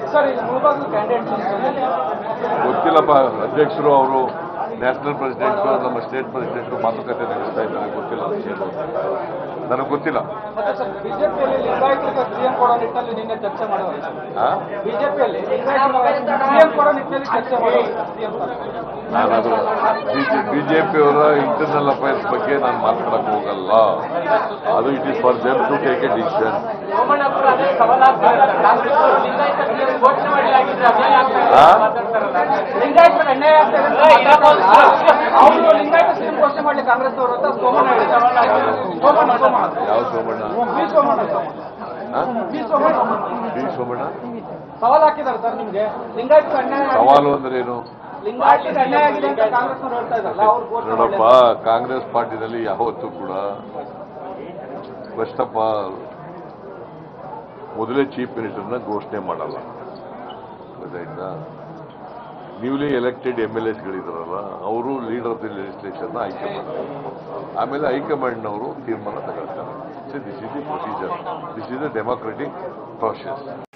Sir ಈಗ Mulbagal candidate ಗೊತ್ತಿಲ್ಲಪ್ಪ. ಅಧ್ಯಕ್ಷರು ಅವರು ನ್ಯಾಷನಲ್ ಪ್ರೆಸಿಡೆಂಟ್ ನಮ್ಮ ಸ್ಟೇಟ್ ಪ್ರೆಸಿಡೆಂಟ್ ಮಾತುಕತೆ ನಡೆಸ್ತಾ ಇದ್ದಾರೆ. ಗೊತ್ತಿಲ್ಲ ಏನು ನನಗೆ ಗೊತ್ತಿಲ್ಲ. ಮತ್ತೆ ಸರ್ ಬಿಜೆಪಿಯಲ್ಲಿ ಲಿಂಗಾಯತರಿಗೆ ಸಿಎಂ ಕೊಡೋ ನಿಟ್ಟಿನಲ್ಲಿ ನಿನ್ನೆ ಚರ್ಚೆ ಮಾಡುವಾಗ ಬಿಜೆಪಿಯಲ್ಲಿ ಸಿಎಂ ಕೊಡೋ ನಿಟ್ಟಿನಲ್ಲಿ ಚರ್ಚೆ ಮಾಡುವಾಗ ಸಿಎಂ ನಾನದು ಬಿಜೆಪಿಯವರ ಇಂಟರ್ನಲ್ ಅಫೈರ್ಸ್ ಬಗ್ಗೆ ನಾನು ಮಾತಾಡಕ್ಕೆ ಹೋಗಲ್ಲ. ಅದು it is for them to take a decision. ಲಿಂಗಾಯತರಿಗೆ ಅನ್ಯಾಯ ಅವರು ಲಿಂಗಾಯತ ಸಿಎಂ ಘೋಷಣೆ ಮಾಡಲಿ ಕಾಂಗ್ರೆಸ್ ಅವರು ಅಂತ ಸೋಮಣ್ಣ ಹೇಳಿದ್ದಾರೆ. ಯಾವ ಸೋಮಣ್ಣ? ಬಿ ಸೋಮಣ್ಣ ಸವಾಲ್ ಹಾಕಿದ್ದಾರೆ ಸರ್ ನಿಮ್ಗೆ. ಲಿಂಗಾಯತ ಅನ್ಯಾಯ ಸವಾಲು ಅಂದ್ರೆ ಏನು? ಲಿಂಗಾಯತರಿಗೆ ಅನ್ಯಾಯ ಆಗಿದೆ ಅಂತ ಕಾಂಗ್ರೆಸ್ ಅವರು ಹೇಳ್ತಾ ಇದ್ದಾರಲ್ಲ ಅವ್ರು ಘೋಷಣೆ ನೋಡಪ್ಪ, ಕಾಂಗ್ರೆಸ್ ಪಾರ್ಟಿನಲ್ಲಿ ಯಾವತ್ತೂ ಕೂಡ ಫಸ್ಟ್ ಆಫ್ ಆಲ್ ಮೊದಲೇ ಚೀಫ್ ಮಿನಿಸ್ಟರ್ನ ಘೋಷಣೆ ಮಾಡಲ್ಲ. ಗೊತ್ತಾಯ್ತಾ? ನ್ಯೂಲಿ ಎಲೆಕ್ಟೆಡ್ MLAsಗಳಿದಾರಲ್ಲ, ಅವರು ಲೀಡರ್ ಆಫ್ ದಿ ಲೆಜಿಸ್ಲೇಷನ್ನ ಆಯ್ಕೆ ಮಾಡ್ತಾರೆ. ಆಮೇಲೆ ಹೈಕಮಾಂಡ್ನವರು ತೀರ್ಮಾನ ತಗೊಳ್ತಾರೆ. This is the procedure. This is the democratic process.